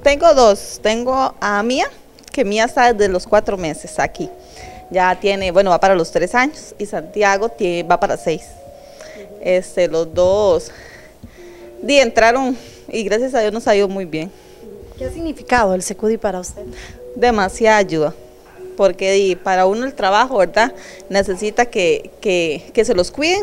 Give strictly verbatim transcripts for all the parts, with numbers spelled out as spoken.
Tengo dos, tengo a Mía, que Mía está desde los cuatro meses aquí. Ya tiene, bueno, va para los tres años y Santiago tiene, va para seis. Este, los dos di, entraron y gracias a Dios nos ha ido muy bien. ¿Qué ha significado el Secudi para usted? Demasiada ayuda, porque di, para uno el trabajo, ¿verdad? Necesita que, que, que se los cuiden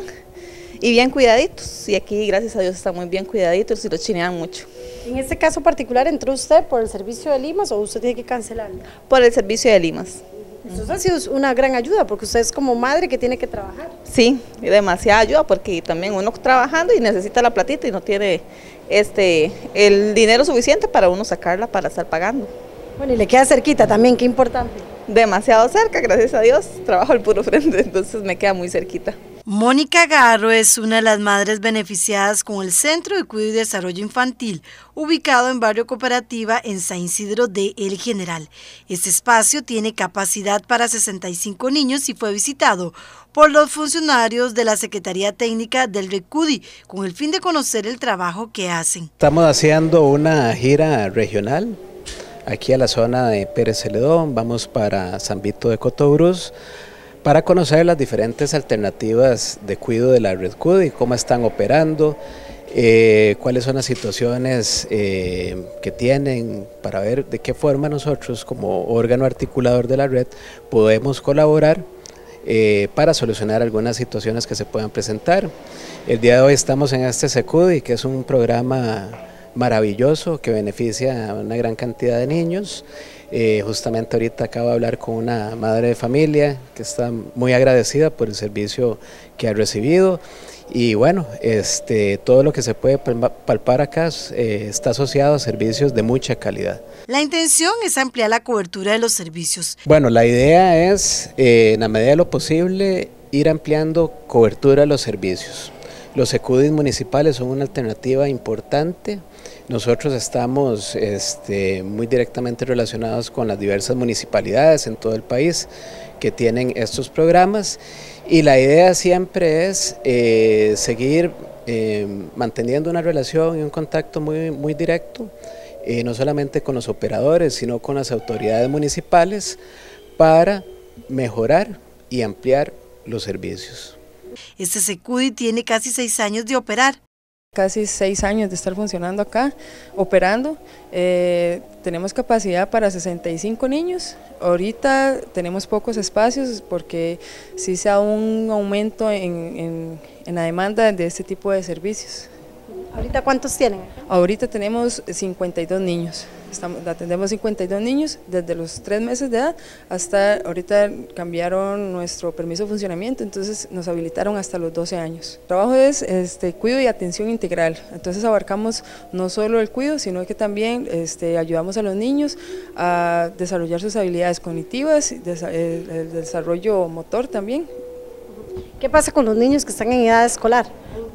y bien cuidaditos. Y aquí, gracias a Dios, están muy bien cuidaditos y los chinean mucho. En este caso particular, ¿entró usted por el servicio de Limas o usted tiene que cancelarlo? Por el servicio de Limas. Eso ha sido una gran ayuda porque usted es como madre que tiene que trabajar. Sí, demasiada ayuda porque también uno trabajando y necesita la platita y no tiene este el dinero suficiente para uno sacarla para estar pagando. Bueno, y le queda cerquita también, qué importante. Demasiado cerca, gracias a Dios, trabajo al puro frente, entonces me queda muy cerquita. Mónica Garro es una de las madres beneficiadas con el Centro de Cuidado y Desarrollo Infantil, ubicado en Barrio Cooperativa en San Isidro de El General. Este espacio tiene capacidad para sesenta y cinco niños y fue visitado por los funcionarios de la Secretaría Técnica del RECUDI con el fin de conocer el trabajo que hacen. Estamos haciendo una gira regional aquí a la zona de Pérez Celedón, vamos para San Vito de Cotobruz, para conocer las diferentes alternativas de cuidado de la RECUDI, cómo están operando, eh, cuáles son las situaciones eh, que tienen, para ver de qué forma nosotros como órgano articulador de la red podemos colaborar eh, para solucionar algunas situaciones que se puedan presentar. El día de hoy estamos en este SECUDI, que es un programa maravilloso que beneficia a una gran cantidad de niños. Eh, justamente ahorita acabo de hablar con una madre de familia que está muy agradecida por el servicio que ha recibido y bueno, este, todo lo que se puede palpar acá eh, está asociado a servicios de mucha calidad. La intención es ampliar la cobertura de los servicios. Bueno, la idea es, eh, en la medida de lo posible, ir ampliando cobertura de los servicios. Los SECUDIs municipales son una alternativa importante. Nosotros estamos este, muy directamente relacionados con las diversas municipalidades en todo el país que tienen estos programas y la idea siempre es eh, seguir eh, manteniendo una relación y un contacto muy, muy directo, eh, no solamente con los operadores, sino con las autoridades municipales para mejorar y ampliar los servicios. Este SECUDI tiene casi seis años de operar. Casi seis años de estar funcionando acá, operando, eh, tenemos capacidad para sesenta y cinco niños, ahorita tenemos pocos espacios porque sí se ha dado un aumento en, en, en la demanda de este tipo de servicios. ¿Ahorita cuántos tienen? Ahorita tenemos cincuenta y dos niños, estamos, atendemos cincuenta y dos niños desde los tres meses de edad hasta ahorita cambiaron nuestro permiso de funcionamiento, entonces nos habilitaron hasta los doce años. El trabajo es este, cuidado y atención integral, entonces abarcamos no solo el cuidado, sino que también este, ayudamos a los niños a desarrollar sus habilidades cognitivas, el desarrollo motor también. ¿Qué pasa con los niños que están en edad escolar?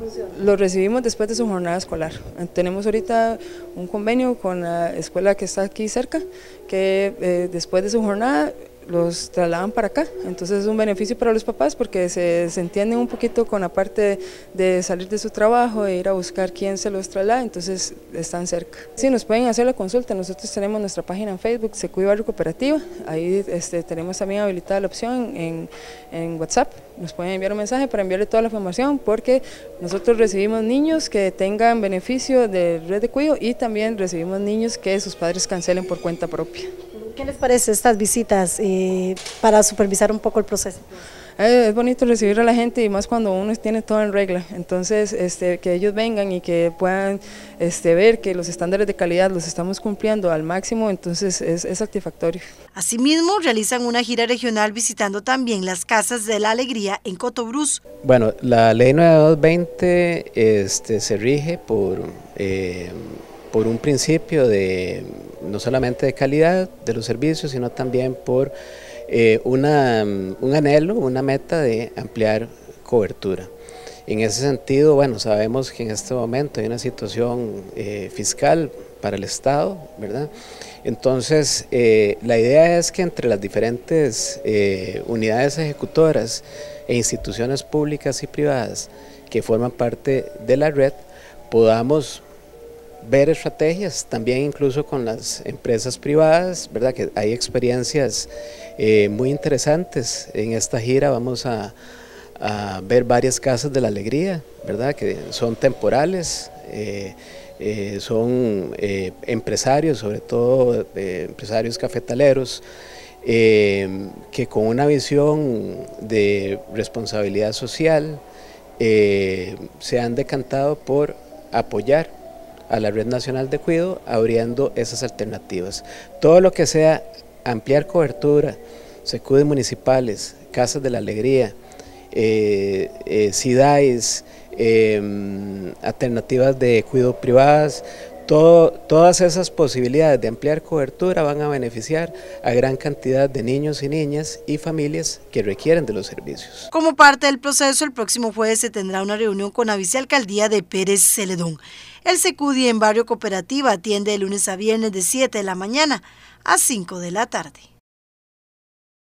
Los recibimos después de su jornada escolar. Tenemos ahorita un convenio con la escuela que está aquí cerca, que eh, después de su jornada los trasladan para acá, entonces es un beneficio para los papás porque se, se entienden un poquito con la parte de salir de su trabajo, de ir a buscar quién se los traslada, entonces están cerca. Sí, nos pueden hacer la consulta, nosotros tenemos nuestra página en Facebook, SECUDI Barrio Cooperativa, ahí este, tenemos también habilitada la opción en, en WhatsApp, nos pueden enviar un mensaje para enviarle toda la información porque nosotros recibimos niños que tengan beneficio de red de cuidado y también recibimos niños que sus padres cancelen por cuenta propia. ¿Qué les parece estas visitas eh, para supervisar un poco el proceso? Eh, es bonito recibir a la gente y más cuando uno tiene todo en regla, entonces este, que ellos vengan y que puedan este, ver que los estándares de calidad los estamos cumpliendo al máximo, entonces es, es satisfactorio. Asimismo, realizan una gira regional visitando también las Casas de la Alegría en Cotobruz. Bueno, la ley nueve mil doscientos veinte este, se rige por, eh, por un principio de no solamente de calidad de los servicios, sino también por eh, una, un anhelo, una meta de ampliar cobertura. En ese sentido, bueno, sabemos que en este momento hay una situación eh, fiscal para el Estado, ¿verdad? Entonces, eh, la idea es que entre las diferentes eh, unidades ejecutoras e instituciones públicas y privadas que forman parte de la red, podamos ver estrategias, también incluso con las empresas privadas, ¿verdad? Que hay experiencias eh, muy interesantes. En esta gira vamos a, a ver varias casas de la alegría, ¿verdad? Que son temporales, eh, eh, son eh, empresarios, sobre todo eh, empresarios cafetaleros, eh, que con una visión de responsabilidad social eh, se han decantado por apoyar a la Red Nacional de Cuido, abriendo esas alternativas. Todo lo que sea ampliar cobertura, secudes municipales, casas de la alegría, eh, eh, SIDAIs, eh, alternativas de cuidado privadas, todo, todas esas posibilidades de ampliar cobertura van a beneficiar a gran cantidad de niños y niñas y familias que requieren de los servicios. Como parte del proceso, el próximo jueves se tendrá una reunión con la vicealcaldía de Pérez Celedón. El Secudi en Barrio Cooperativa atiende de lunes a viernes de siete de la mañana a cinco de la tarde.